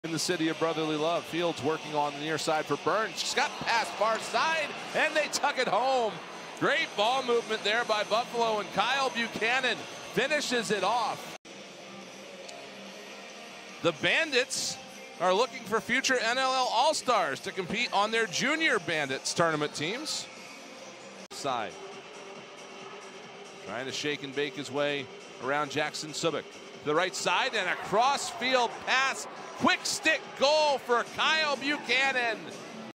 In the city of brotherly love, Fields working on the near side for Burns. She's got past far side, and they tuck it home. Great ball movement there by Buffalo, and Kyle Buchanan finishes it off. The Bandits are looking for future NLL All-Stars to compete on their Junior Bandits tournament teams. Side. Trying to shake and bake his way around Jackson Subic. To the right side, and a cross-field pass. Quick stick goal for Kyle Buchanan.